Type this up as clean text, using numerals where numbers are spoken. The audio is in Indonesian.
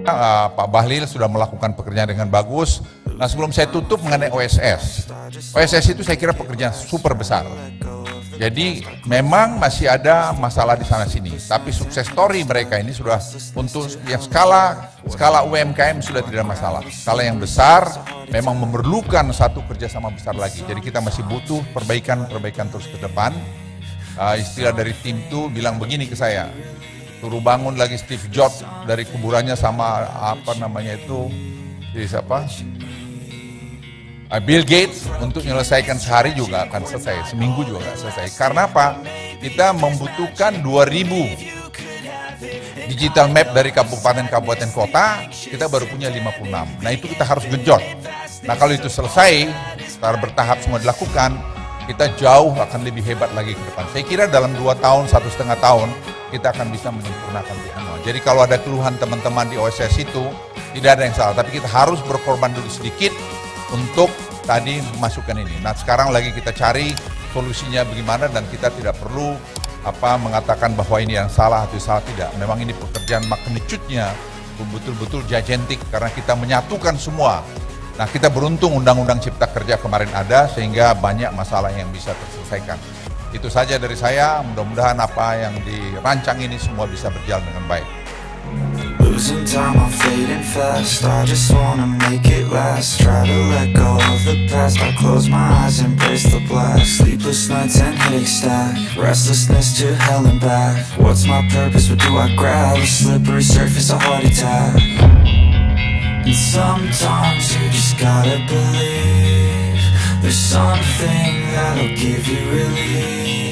Pak Bahlil sudah melakukan pekerjaan dengan bagus. Nah, sebelum saya tutup mengenai OSS. OSS itu saya kira pekerjaan super besar. Jadi memang masih ada masalah di sana sini, tapi sukses story mereka ini sudah untuk yang skala UMKM sudah tidak ada masalah. Skala yang besar memang memerlukan satu kerjasama besar lagi. Jadi kita masih butuh perbaikan terus ke depan. Istilah dari tim itu bilang begini ke saya, suruh bangun lagi Steve Jobs dari kuburannya sama Bill Gates untuk menyelesaikan sehari juga akan selesai, seminggu juga nggak selesai. Karena apa? Kita membutuhkan 2000 digital map dari kabupaten kota, kita baru punya 56. Nah itu kita harus genjot. Nah kalau itu selesai, secara bertahap semua dilakukan, kita jauh akan lebih hebat lagi ke depan. Saya kira dalam 2 tahun, 1,5 tahun, kita akan bisa menyempurnakan itu semua. Jadi kalau ada keluhan teman-teman di OSS itu, tidak ada yang salah. Tapi kita harus berkorban dulu sedikit untuk tadi masukkan ini. Nah sekarang lagi kita cari solusinya bagaimana dan kita tidak perlu mengatakan bahwa ini yang salah atau salah, tidak. Memang ini pekerjaan magnitude-nya betul-betul gigantic karena kita menyatukan semua. Nah kita beruntung Undang-Undang Cipta Kerja kemarin ada sehingga banyak masalah yang bisa terselesaikan. Itu saja dari saya, mudah-mudahan apa yang dirancang ini semua bisa berjalan dengan baik. Losing time, I'm fading fast. I just wanna make it last. Try to let go of the past. I close my eyes, embrace the blast. Sleepless nights and headaches stack. Restlessness to hell and back. What's my purpose? What do I grab? A slippery surface, a heart attack. And sometimes you just gotta believe there's something that'll give you relief.